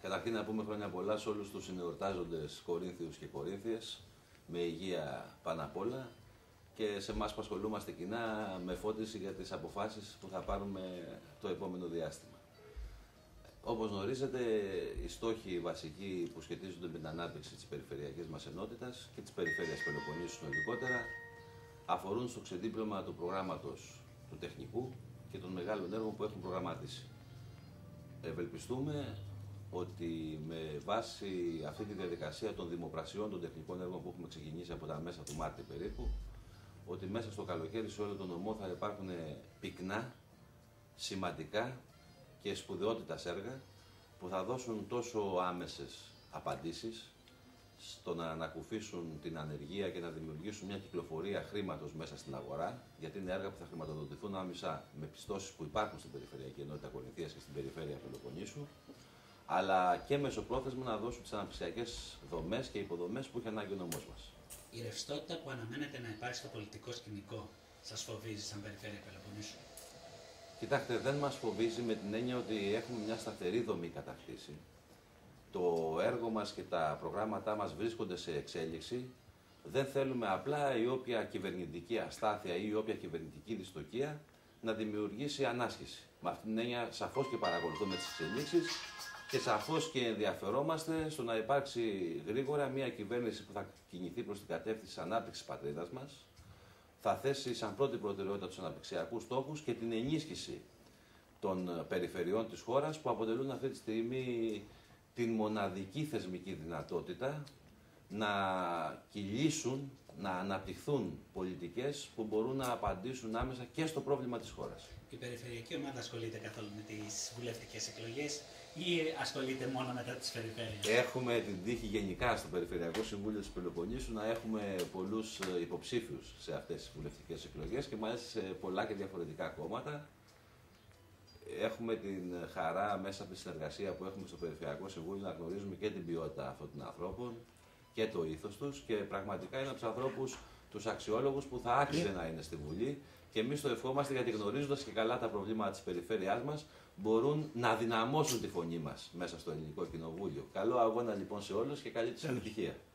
Καταρχήν να πούμε χρόνια πολλά σε όλους τους συνεορτάζοντες Κορίνθιους και Κορίνθιες, με υγεία πάνω απ' όλα και σε εμάς που ασχολούμαστε κοινά με φώτιση για τις αποφάσεις που θα πάρουμε το επόμενο διάστημα. Όπως γνωρίζετε, οι στόχοι βασικοί που σχετίζονται με την ανάπτυξη της περιφερειακής μας ενότητας και της περιφέρειας Πελοποννήσου συνολικότερα αφορούν στο ξεδίπλωμα του προγράμματος του τεχνικού και των μεγάλων έργων που έχουν προγραμματίσει. Ευελπιστούμε ότι με βάση αυτή τη διαδικασία των δημοπρασιών των τεχνικών έργων που έχουμε ξεκινήσει από τα μέσα του Μάρτη περίπου, ότι μέσα στο καλοκαίρι σε όλο τον νομό θα υπάρχουν πυκνά, σημαντικά και σπουδαιότητας έργα που θα δώσουν τόσο άμεσες απαντήσεις στο να ανακουφίσουν την ανεργία και να δημιουργήσουν μια κυκλοφορία χρήματος μέσα στην αγορά, γιατί είναι έργα που θα χρηματοδοτηθούν άμεσα με πιστώσεις που υπάρχουν στην Περιφερειακή Ενότητα Κορινθίας και στην Περιφέρεια Πελοποννήσου, αλλά και μεσοπρόθεσμα να δώσουν τις αναπτυξιακές δομές και υποδομές που έχει ανάγκη ο νομός μας. Η ρευστότητα που αναμένεται να υπάρχει στο πολιτικό σκηνικό σας φοβίζει σαν Περιφέρεια Πελοποννήσου? Κοιτάξτε, δεν μας φοβίζει με την έννοια ότι έχουμε μια σταθερή δομή κατακτήσει. Το έργο μας και τα προγράμματά μας βρίσκονται σε εξέλιξη. Δεν θέλουμε απλά η όποια κυβερνητική αστάθεια ή η όποια κυβερνητική δυστοκία να δημιουργήσει ανάσχεση. Με αυτήν την έννοια σαφώς και παρακολουθούμε τις εξελίξεις και σαφώς και ενδιαφερόμαστε στο να υπάρξει γρήγορα μια κυβέρνηση που θα κινηθεί προς την κατεύθυνση της ανάπτυξης της πατρίδας μας, θα θέσει σαν πρώτη προτεραιότητα τους αναπτυξιακούς στόχους και την ενίσχυση των περιφερειών της χώρας που αποτελούν αυτή τη στιγμή την μοναδική θεσμική δυνατότητα να κυλήσουν, να αναπτυχθούν πολιτικές που μπορούν να απαντήσουν άμεσα και στο πρόβλημα της χώρας. Η Περιφερειακή Ομάδα ασχολείται καθόλου με τις βουλευτικές εκλογές ή ασχολείται μόνο μετά τις περιφέρειες? Έχουμε την τύχη γενικά στο Περιφερειακό Συμβούλιο της Πελοποννήσου να έχουμε πολλούς υποψήφιους σε αυτές τις βουλευτικές εκλογές και μάλιστα σε πολλά και διαφορετικά κόμματα. Έχουμε την χαρά μέσα από τη συνεργασία που έχουμε στο Περιφερειακό Συμβούλιο να γνωρίζουμε και την ποιότητα αυτών των ανθρώπων και το ήθος τους και πραγματικά είναι από τους ανθρώπους τους αξιόλογους που θα άξιζε να είναι στη Βουλή και εμείς το ευχόμαστε γιατί γνωρίζοντας και καλά τα προβλήματα της περιφέρειάς μας μπορούν να δυναμώσουν τη φωνή μας μέσα στο Ελληνικό Κοινοβούλιο. Καλό αγώνα λοιπόν σε όλους και καλή τους επιτυχία.